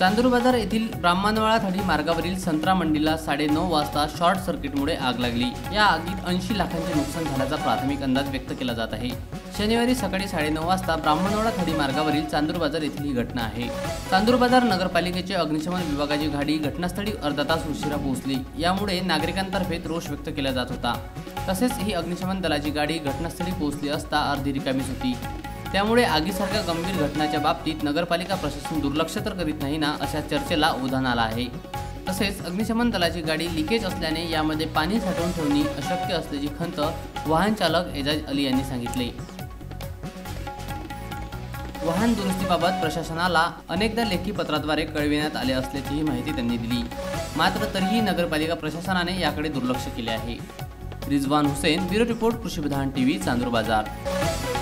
चांदूर बाजार येथील ब्राह्मणवाडा थडी मार्गावरील संत्रा मंडीला 9:30 वाजता शॉर्ट सर्किटमुळे आग लागली। या आगीत 80 लाखांचे नुकसान झाल्याचा प्राथमिक अंदाज व्यक्त केला जात आहे। शनिवारी सकाळी 9:30 वाजता ब्राह्मणवाडा थडी मार्गावरील चांदूर बाजार येथील ही घटना आहे। चांदूर बाजार नगरपालिकेचे अग्निशमन विभागाची गाडी घटनास्थळी अर्धा तास उशिरा पोहोचली। यामुळे नागरिकांतर्फे रोष व्यक्त केला जात होता। तसेच ही अग्निशमन दलाची गाडी घटनास्थळी पोहोचली असता अर्धी रिकामीच होती। त्यामुळे आगीसारख्या गंभीर घटनांच्या बाबतीत नगरपालिका प्रशासन दुर्लक्ष तर करीत नाही ना अशा चर्चेला उधाण आला आहे। तसेच अग्निशमन दलाची गाडी लिकेज असल्याने यामध्ये पाणी साठवून ठेवणे अशक्य असल्याची खंत वाहन चालक एजाज अली यांनी सांगितले। वाहन दुरुस्तीबाबत प्रशासनाला अनेकदा लेखी पत्राद्वारे कळविण्यात आले असल्याची माहिती त्यांनी दिली। मात्र तरीही नगरपालिका प्रशासनाने याकडे दुर्लक्ष केले आहे। रिजवान हुसेन, ब्युरो रिपोर्ट, कृषी विधान टीव्ही, चांदूर बाजार।